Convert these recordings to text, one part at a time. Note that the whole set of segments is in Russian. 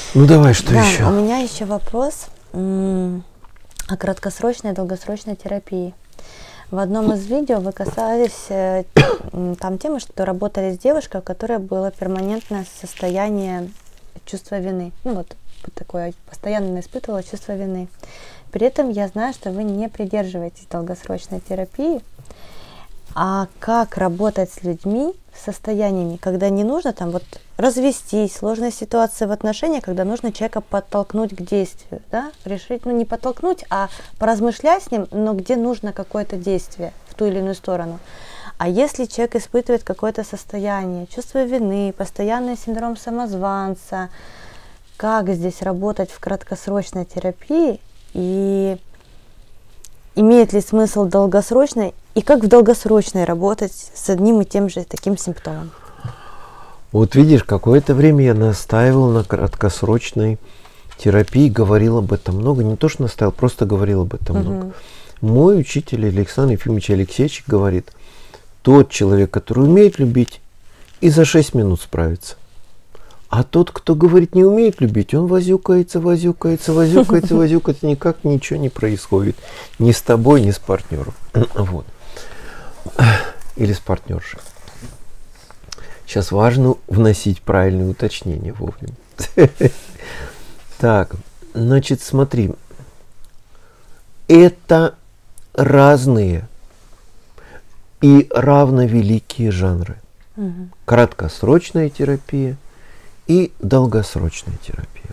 Ну давай, что Да, еще? у меня еще вопрос о краткосрочной и долгосрочной терапии. В одном из видео вы касались там темы, что работали с девушкой, у которой было перманентное состояние чувства вины. Ну вот такое, постоянно испытывала чувство вины. При этом я знаю, что вы не придерживаетесь долгосрочной терапии. А как работать с людьми, с состояниями, когда не нужно там вот развестись, сложная ситуация в отношениях, когда нужно человека подтолкнуть к действию, да, решить, ну не подтолкнуть, а поразмышлять с ним, но где нужно какое-то действие в ту или иную сторону. А если человек испытывает какое-то состояние, чувство вины, постоянный синдром самозванца, как здесь работать в краткосрочной терапии и имеет ли смысл долгосрочной, и как в долгосрочной работать с одним и тем же таким симптомом? Вот видишь, какое-то время я настаивал на краткосрочной терапии, говорил об этом много. Не то, что настаивал, просто говорил об этом много. Мой учитель Александр Ефимович Алексеевич говорит, тот человек, который умеет любить, и за 6 минут справится. А тот, кто говорит, не умеет любить, он возюкается, никак ничего не происходит. Ни с тобой, ни с партнером. Вот. Или с партнершей. Сейчас важно вносить правильные уточнения вовремя. Так, значит, смотри. Это разные и равновеликие жанры. Краткосрочная терапия и долгосрочная терапия.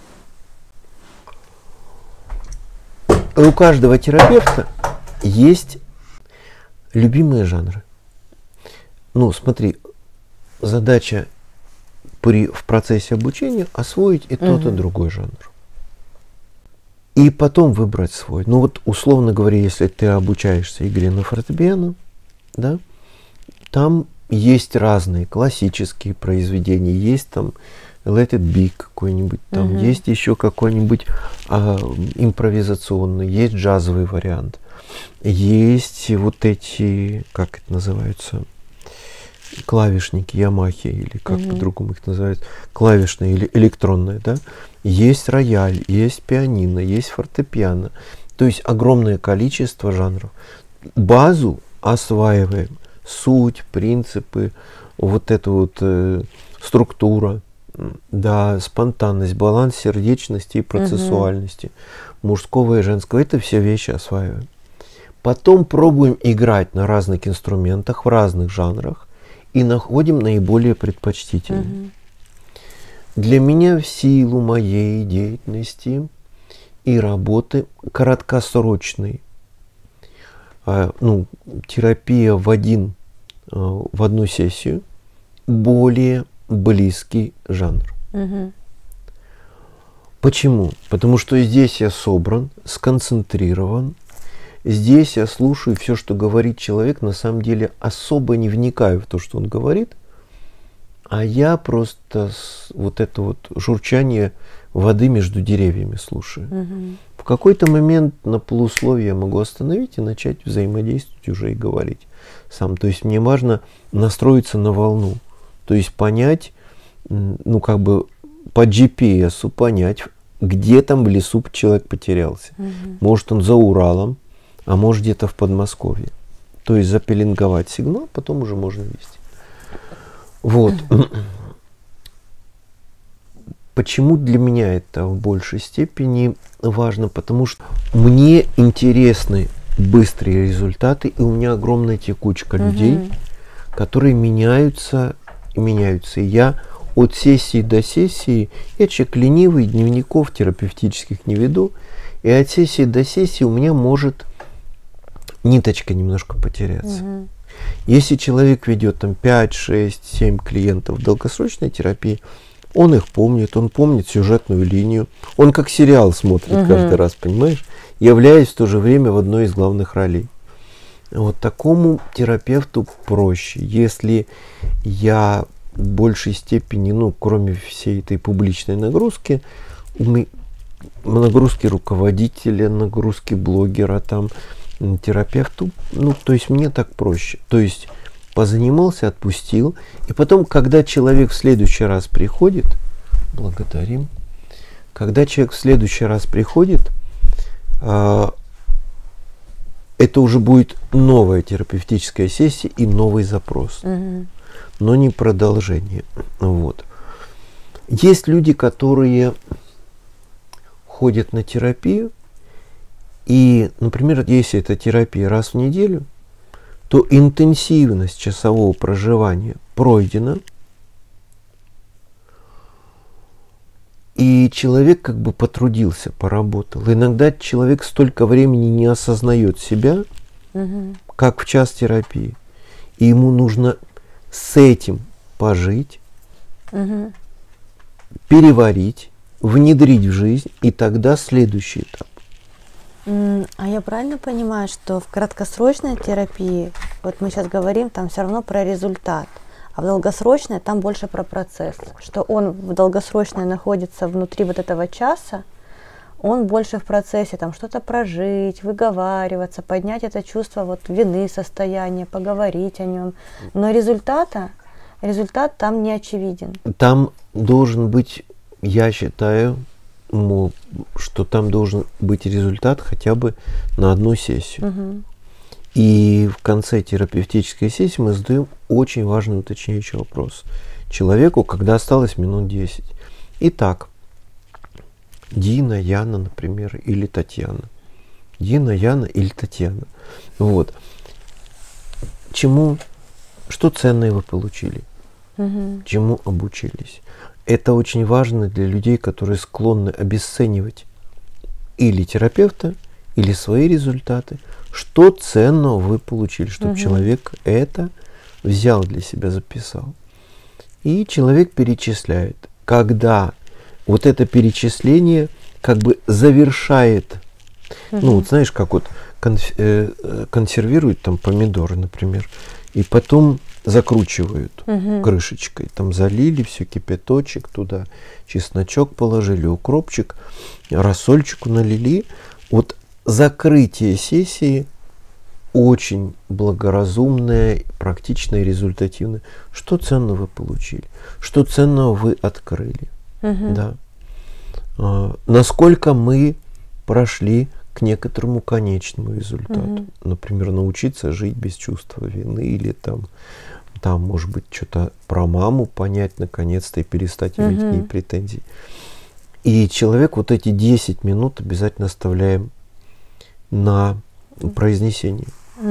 У каждого терапевта есть любимые жанры. Ну, смотри, задача в процессе обучения освоить и тот, и другой жанр. И потом выбрать свой. Ну вот, условно говоря, если ты обучаешься игре на фортепиано, да, там есть разные классические произведения, есть там Let It Be какой-нибудь, там есть еще какой-нибудь импровизационный, есть джазовый вариант, есть вот эти, как это называются, клавишники, ямахи, или как по-другому их называют, клавишные или электронные, да, есть рояль, есть пианино, есть фортепиано, то есть огромное количество жанров. Базу осваиваем, суть, принципы, вот эта вот структура, да, спонтанность, баланс сердечности и процессуальности, мужского и женского, это все вещи осваиваем. Потом пробуем играть на разных инструментах, в разных жанрах и находим наиболее предпочтительные. Для меня в силу моей деятельности и работы краткосрочный, терапия в одну сессию, более близкий жанр. Почему? Потому что здесь я собран, сконцентрирован, здесь я слушаю все, что говорит человек, на самом деле особо не вникаю в то, что он говорит, а я просто вот это вот журчание воды между деревьями слушаю. В какой-то момент на полусловие я могу остановить и начать взаимодействовать уже и говорить сам. То есть мне важно настроиться на волну, то есть понять, ну как бы по GPS понять, где там в лесу человек потерялся. Может он за Уралом, а может где-то в Подмосковье. То есть запеленговать сигнал, потом уже можно вести. Вот. Почему для меня это в большей степени важно? Потому что мне интересны быстрые результаты, и у меня огромная текучка людей, которые меняются и меняются. И я от сессии до сессии, я человек ленивый, дневников терапевтических не веду, и от сессии до сессии у меня может ниточка немножко потеряться. Если человек ведет там 5, 6, 7 клиентов в долгосрочной терапии, он их помнит, он помнит сюжетную линию, он как сериал смотрит каждый раз, понимаешь, являясь в то же время в одной из главных ролей. Вот такому терапевту проще, если я в большей степени, ну, кроме всей этой публичной нагрузки, нагрузки руководителя, нагрузки блогера, там, терапевту, ну, то есть мне так проще. То есть позанимался, отпустил, и потом, когда человек в следующий раз приходит, благодарим, когда человек в следующий раз приходит, это уже будет новая терапевтическая сессия и новый запрос, но не продолжение. Вот. Есть люди, которые ходят на терапию, и, например, если это терапия раз в неделю, то интенсивность часового проживания пройдена, и человек как бы потрудился, поработал. Иногда человек столько времени не осознает себя, как в час терапии. И ему нужно с этим пожить, переварить, внедрить в жизнь, и тогда следующий этап. А я правильно понимаю, что в краткосрочной терапии, вот мы сейчас говорим, там все равно про результат, а в долгосрочной там больше про процесс, что он в долгосрочной находится внутри вот этого часа, он больше в процессе там что-то прожить, выговариваться, поднять это чувство вот вины, состояния, поговорить о нем, но результат там не очевиден. Там должен быть, я считаю, что там должен быть результат хотя бы на одну сессию. И в конце терапевтической сессии мы задаем очень важный уточняющий вопрос человеку, когда осталось минут 10. Итак, Дина, Яна, например, или Татьяна. Дина, Яна или Татьяна. Вот. Что ценное вы получили? Чему обучились? Это очень важно для людей, которые склонны обесценивать или терапевта, или свои результаты. Что ценного вы получили, чтобы человек это взял для себя, записал. И человек перечисляет. Когда вот это перечисление как бы завершает, ну вот знаешь, как вот консервируют там помидоры, например, и потом закручивают крышечкой, там залили все, кипяточек, туда чесночок положили, укропчик, рассольчику налили. Вот закрытие сессии очень благоразумное, практичное и результативное. Что ценного вы получили? Что ценного вы открыли? Да. Насколько мы прошли к некоторому конечному результату. Например, научиться жить без чувства вины, или там может быть, что-то про маму понять наконец-то и перестать иметь к ней претензий. И человек вот эти 10 минут обязательно оставляем на произнесение.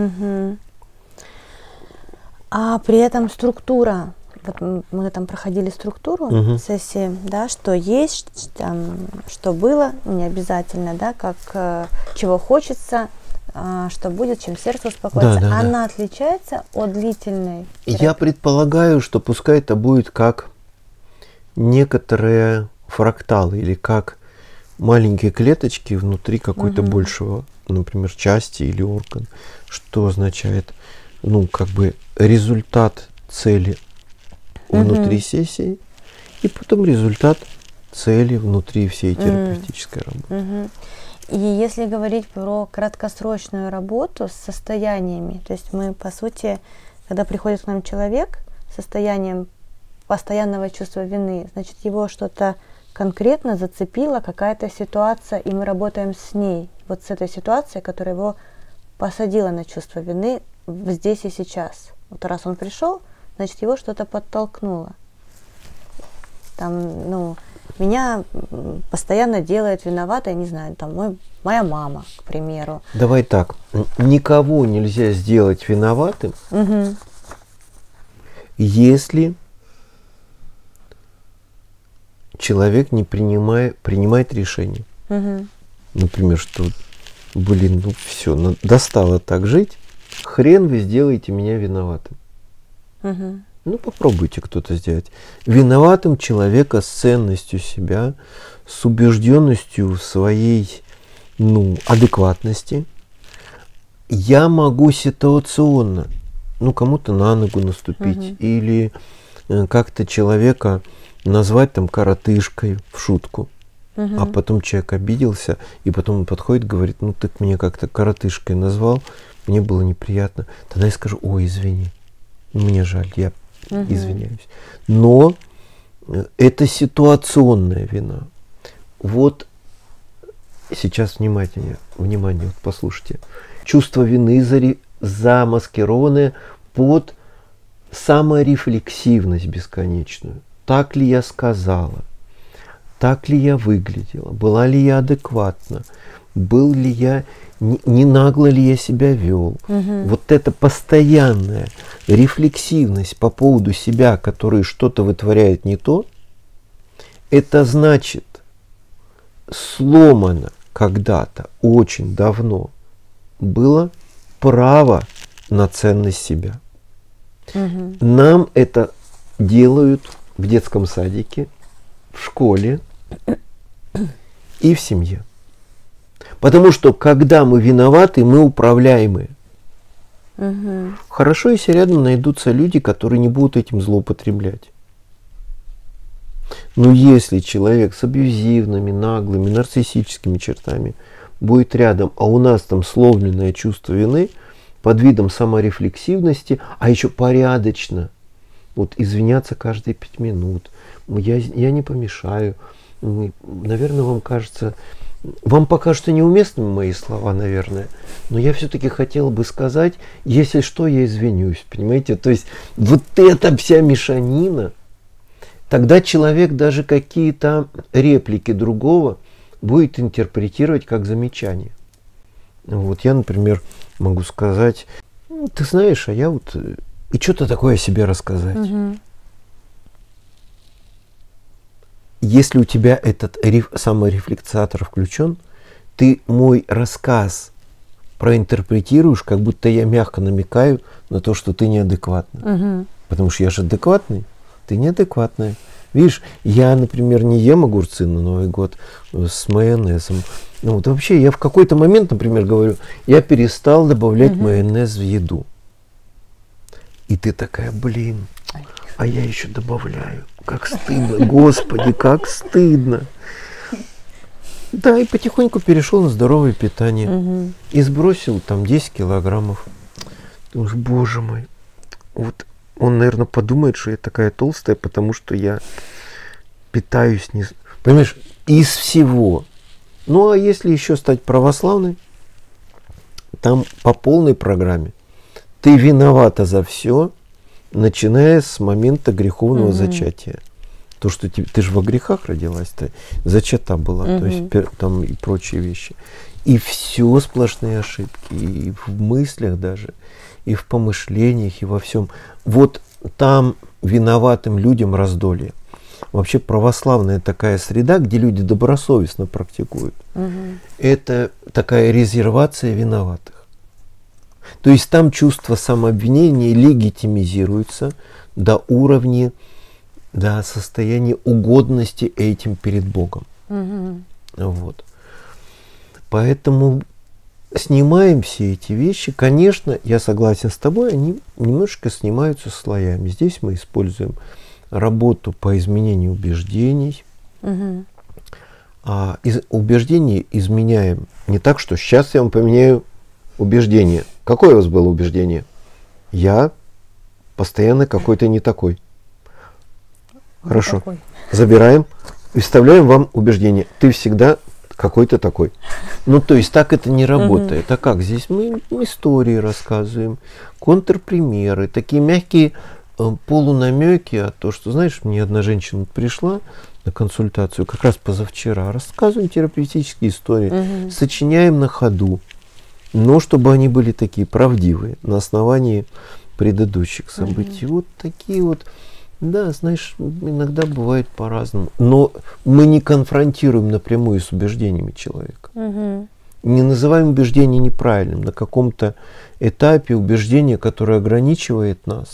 А при этом структура, вот мы там проходили структуру сессии, да, что есть, там, что было, не обязательно, да, как чего хочется, что будет, чем сердце успокоится. Да. Она отличается от длительной терапии? Я предполагаю, что пускай это будет как некоторые фракталы или как маленькие клеточки внутри какой-то большего, например, части или орган. Что означает, ну, как бы результат цели внутри сессии и потом результат цели внутри всей терапевтической работы. И если говорить про краткосрочную работу с состояниями, то есть мы, по сути, когда приходит к нам человек с состоянием постоянного чувства вины, значит, его что-то конкретно зацепило, какая-то ситуация, и мы работаем с ней, вот с этой ситуацией, которая его посадила на чувство вины здесь и сейчас. Вот раз он пришел, значит, его что-то подтолкнуло. Там, ну, меня постоянно делает виноватой, не знаю, там моя мама, к примеру. Давай так, никого нельзя сделать виноватым, если человек не принимает решение. Например, что, блин, ну все, достало так жить, хрен вы сделаете меня виноватым. Ну, попробуйте кто-то сделать. Виноватым человека с ценностью себя, с убежденностью в своей, ну, адекватности. Я могу ситуационно, ну, кому-то на ногу наступить, или как-то человека назвать там коротышкой в шутку. А потом человек обиделся, и потом он подходит и говорит: ну, ты меня как-то коротышкой назвал, мне было неприятно. Тогда я скажу: ой, извини, мне жаль, я извиняюсь. Но это ситуационная вина. вот сейчас внимание, вот послушайте. Чувство вины замаскированное под саморефлексивность бесконечную. Так ли я сказала? Так ли я выглядела? Была ли я адекватна? Был ли я, не нагло ли я себя вел? Вот эта постоянная рефлексивность по поводу себя, который что-то вытворяет не то, это значит, сломано когда-то, очень давно, было право на ценность себя. Нам это делают в детском садике, в школе и в семье. Потому что когда мы виноваты, мы управляемые. Хорошо, если рядом найдутся люди, которые не будут этим злоупотреблять. Но если человек с абьюзивными, наглыми, нарциссическими чертами будет рядом, а у нас там сломленное чувство вины под видом саморефлексивности, а еще порядочно, вот извиняться каждые 5 минут, я не помешаю, наверное, вам покажутся неуместными мои слова, наверное, но я все-таки хотел бы сказать, если что, я извинюсь, понимаете? То есть вот эта вся мешанина, тогда человек даже какие-то реплики другого будет интерпретировать как замечание. Вот я, например, могу сказать, ты знаешь, а я вот... И что-то такое о себе рассказать. Если у тебя этот саморефлексатор включен, ты мой рассказ проинтерпретируешь, как будто я мягко намекаю на то, что ты неадекватна. Потому что я же адекватный, ты неадекватная. Видишь, я, например, не ем огурцы на Новый год с майонезом. Ну, вот вообще я в какой-то момент, например, говорю, я перестал добавлять майонез в еду. И ты такая, блин, а я еще добавляю. Как стыдно, Господи, как стыдно. Да, и потихоньку перешел на здоровое питание. И сбросил там 10 килограммов. Думаешь, боже мой, вот он, наверное, подумает, что я такая толстая, потому что я питаюсь не... Понимаешь, из всего. Ну, а если еще стать православной, там по полной программе. Ты виновата за все, начиная с момента греховного зачатия. То, что ты же во грехах родилась-то, зачата была, то есть там и прочие вещи. И все сплошные ошибки, и в мыслях даже, и в помышлениях, и во всем. Вот там виноватым людям раздолье. Вообще православная такая среда, где люди добросовестно практикуют, это такая резервация виноватых. То есть там чувство самообвинения легитимизируется до уровня, до состояния угодности этим перед Богом. Вот. Поэтому снимаем все эти вещи. Конечно, я согласен с тобой, они немножко снимаются слоями. Здесь мы используем работу по изменению убеждений. А убеждения изменяем не так, что сейчас я вам поменяю убеждение. Какое у вас было убеждение? Я постоянно какой-то не такой. Хорошо. Такой. Забираем и вставляем вам убеждение. Ты всегда какой-то такой. Ну, то есть так это не работает. А как? Здесь мы истории рассказываем, контрпримеры, такие мягкие полунамеки, а то, что, знаешь, мне одна женщина пришла на консультацию как раз позавчера, рассказываем терапевтические истории, сочиняем на ходу, но чтобы они были такие правдивые, на основании предыдущих событий. Вот такие вот, да, знаешь, иногда бывает по-разному, но мы не конфронтируем напрямую с убеждениями человека. Не называем убеждение неправильным. На каком-то этапе убеждение, которое ограничивает нас,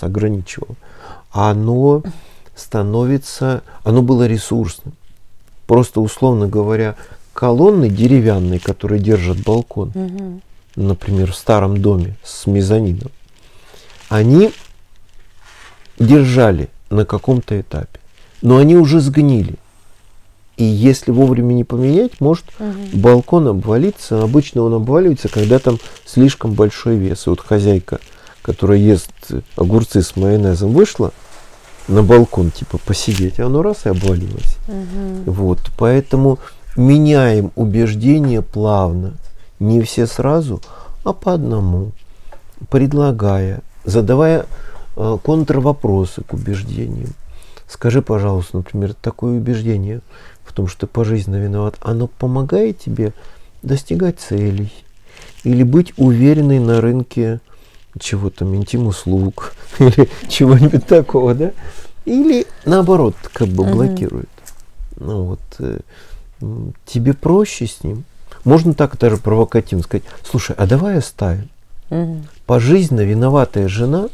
оно становится, оно было ресурсным. Просто, условно говоря, колонны деревянные, которые держат балкон, например, в старом доме с мезонином, они держали на каком-то этапе, но они уже сгнили. И если вовремя не поменять, может балкон обвалиться. Обычно он обваливается, когда там слишком большой вес. И вот хозяйка, которая ест огурцы с майонезом, вышла на балкон, типа, посидеть, а оно раз и обвалилось. Вот, поэтому меняем убеждения плавно, не все сразу, а по одному, предлагая, задавая контрвопросы к убеждениям. Скажи, пожалуйста, например, такое убеждение в том, что ты пожизненно виноват, оно помогает тебе достигать целей или быть уверенной на рынке чего там, интим-услуг или чего-нибудь такого, да? Или наоборот, как бы блокирует. Ну вот, тебе проще с ним. Можно так даже провокативно сказать: слушай, а давай оставим. Пожизненно виноватая жена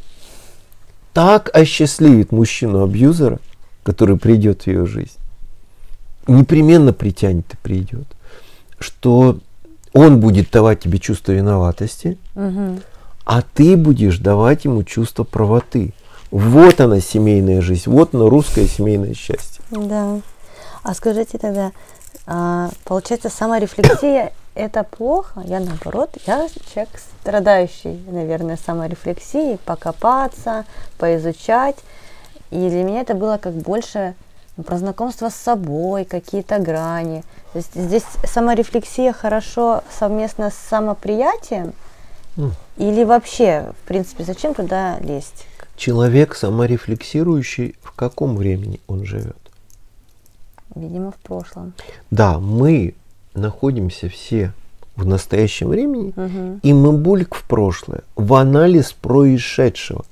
так осчастливит мужчину-абьюзера, который придет в ее жизнь, непременно притянет и придет, что он будет давать тебе чувство виноватости, а ты будешь давать ему чувство правоты. Вот она, семейная жизнь, вот оно, русское семейное счастье. Да. А скажите тогда, получается, саморефлексия – это плохо? Я наоборот, я человек страдающий, наверное, саморефлексией, покопаться, поизучать. И для меня это было как больше про знакомство с собой, какие-то грани. То есть здесь саморефлексия хорошо совместно с самоприятием? Или вообще, в принципе, зачем туда лезть? Человек саморефлексирующий, в каком времени он живет? Видимо, в прошлом. Да, мы находимся все в настоящем времени, и мы булик в прошлое, в анализ происшедшего.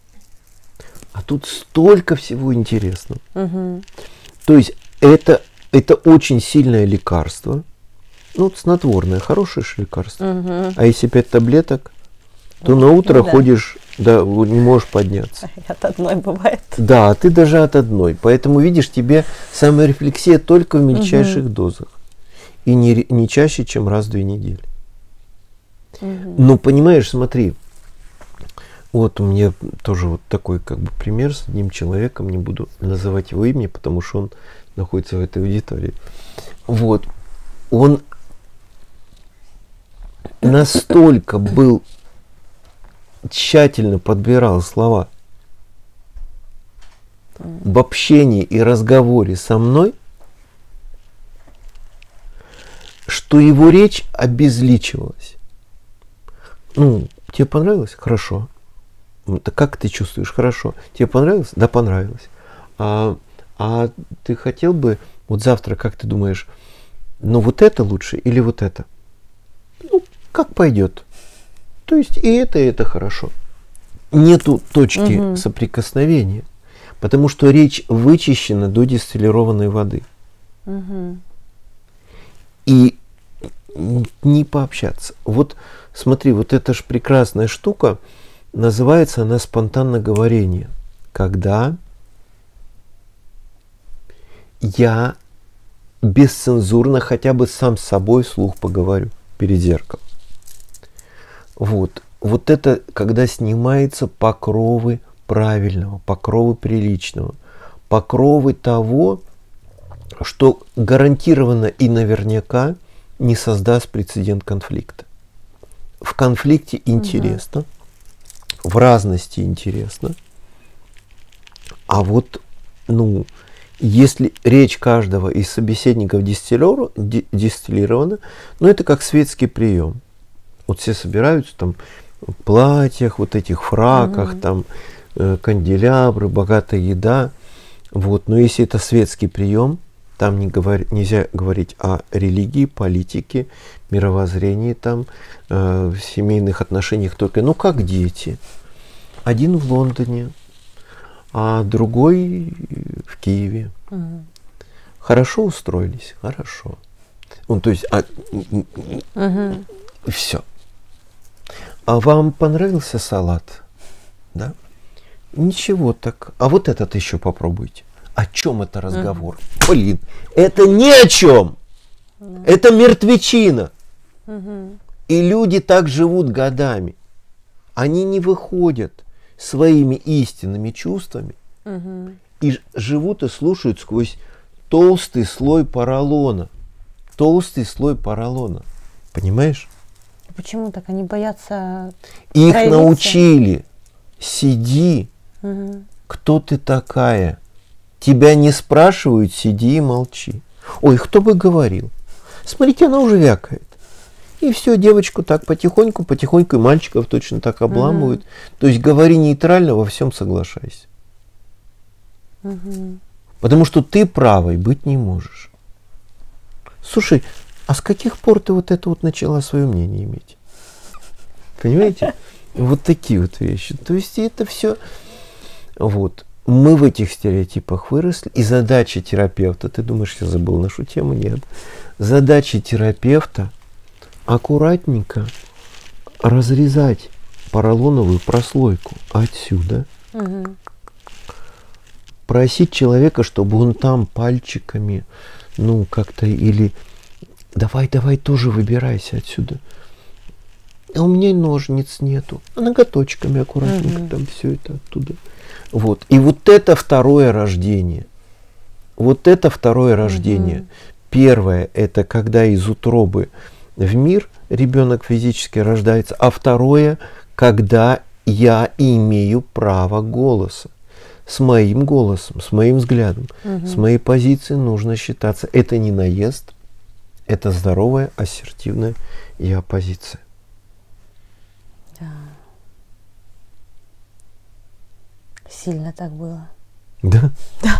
А тут столько всего интересного. То есть это очень сильное лекарство. Ну, вот снотворное, хорошее же лекарство. А если 5 таблеток, то на утро ходишь, да, не можешь подняться. От одной бывает. Да, ты даже от одной. Поэтому, видишь, тебе саморефлексия только в мельчайших дозах. И не чаще, чем раз в 2 недели. Но понимаешь, смотри, вот у меня тоже вот такой как бы пример с одним человеком, не буду называть его имя, потому что он находится в этой аудитории. Вот, он настолько был, тщательно подбирал слова в общении и разговоре со мной, что его речь обезличивалась. Ну, тебе понравилось? Хорошо. Как ты чувствуешь? Хорошо. Тебе понравилось? Да, понравилось. А ты хотел бы, вот завтра, как ты думаешь, ну вот это лучше или вот это? Ну, как пойдет. То есть и это хорошо. Нету точки соприкосновения, потому что речь вычищена до дистиллированной воды. И не пообщаться. Вот смотри, вот эта ж прекрасная штука, называется она спонтанное говорение. Когда я бесцензурно хотя бы сам с собой вслух поговорю перед зеркалом. Вот это, когда снимаются покровы правильного, покровы приличного, покровы того, что гарантированно и наверняка не создаст прецедент конфликта. В конфликте интересно, в разности интересно, а вот, ну, если речь каждого из собеседников дистиллирована, ну, это как светский прием. Вот все собираются там в платьях, вот этих фраках, там канделябры, богатая еда. Вот. Но если это светский прием, там нельзя говорить о религии, политике, мировоззрении, там, семейных отношениях только, ну, как дети. Один в Лондоне, а другой в Киеве. Хорошо устроились? Хорошо. Ну, то есть, все. А вам понравился салат? Да? Ничего так. А вот этот еще попробуйте. О чем это разговор? Блин, это ни о чем. Это мертвечина. И люди так живут годами. Они не выходят своими истинными чувствами и живут и слушают сквозь толстый слой поролона. Толстый слой поролона. Понимаешь? Почему так? Они боятся Их проявиться? научили. Сиди. Кто ты такая? Тебя не спрашивают, сиди и молчи. Ой, кто бы говорил. Смотрите, она уже вякает. И все, девочку так потихоньку, потихоньку, и мальчиков точно так обламывают. То есть говори нейтрально, во всем соглашайся. Потому что ты правой быть не можешь. Слушай, а с каких пор ты вот это вот начала свое мнение иметь? Понимаете? Вот такие вот вещи. То есть это все... Вот. Мы в этих стереотипах выросли. И задача терапевта, ты думаешь, я забыл нашу тему? Нет. Задача терапевта аккуратненько разрезать поролоновую прослойку отсюда. Просить человека, чтобы он там пальчиками, ну, как-то, или давай тоже выбирайся отсюда. А у меня ножниц нету. А ноготочками аккуратненько там все это оттуда. Вот. И вот это второе рождение. Вот это второе рождение. Первое, это когда из утробы в мир ребенок физически рождается. А второе, когда я имею право голоса. С моим голосом, с моим взглядом, с моей позицией нужно считаться. Это не наезд, это здоровая, ассертивная я-позиция. Да. Сильно так было. Да? Да.